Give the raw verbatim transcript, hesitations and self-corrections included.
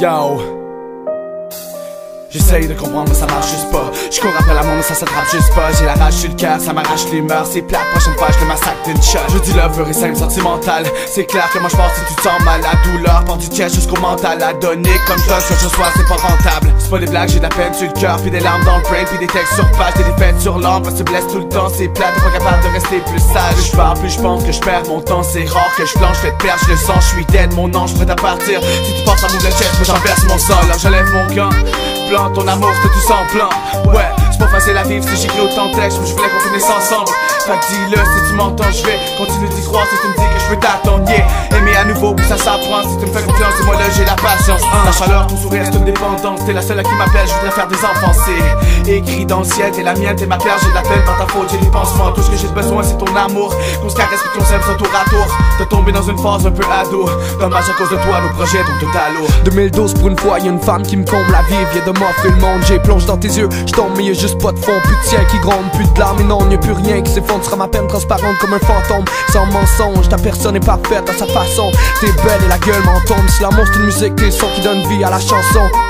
Yo, j'essaye de comprendre mais ça marche juste pas. Je cours après l'amour mais ça s'attrape juste pas. J'ai la rage sur le cœur, ça m'arrache les mœurs. C'est plate, prochaine fois je le massacre d'une shot. Je dis love est simple, sentimental. C'est clair que moi je pense si tu te sens mal. La douleur part du chest jusqu'au mental. À donner comme toi ce que je sois c'est pas rentable. C'est pas des blagues, j'ai de la peine sur le cœur. Puis des larmes dans le brain, puis des textes sur page. Des défaites sur l'âme, parce que tu blesses tout le temps. C'est plate, t'es pas capable de rester plus sage. Plus je parle, plus je pense que je perds mon temps. C'est rare que je planche, fais te perdre, je le sens. Je suis dead, mon ange prêt à partir. Si tu penses à m'ouvrir le chest, moi j'enverse mon sol. Alors j'enlève mon gant. Plan ton amour, c'est tout sans plan. Ouais, c'est pas facile à vivre si j'écris autant de textes. Mais je voulais qu'on finisse ensemble. Fait que dis-le si tu m'entends, je vais continuer d'y croire si tu me dis que je peux t'attendre. Yeah, aimer à nouveau, puis ça s'apprend. Si tu me fais confiance, dis-moi là, j'ai la patience. Ta chaleur, ton sourire, c'est une dépendance. T'es la seule à qui m'appelle, je voudrais faire des enfants. C'est écrit dans le ciel, t'es la mienne, t'es ma pierre. J'ai de la peine dans ta faute, j'ai des pansements. Tout ce que j'ai besoin, c'est ton amour. Qu'on se caresse, puis qu'on s'aime sans tour à tour. T'es tombé dans une phase un peu ado. Dommage à cause de toi, nos projets tombent tout à l'eau. deux mille douze pour une fois, y'a une femme qui me comble la vie. Vient de m'offrir le monde, j'ai plonge dans tes yeux. J'tombe mais y'a juste pas de fond, plus de ciel qui gronde, plus de larmes et non, y'a plus rien qui s'effondre. Sera ma peine transparente comme un fantôme, sans mensonge. Ta personne est parfaite à sa façon. T'es belle et la gueule m'en tombe. Si l'amour c'est une musique, t'es le son qui donne vie à la chanson.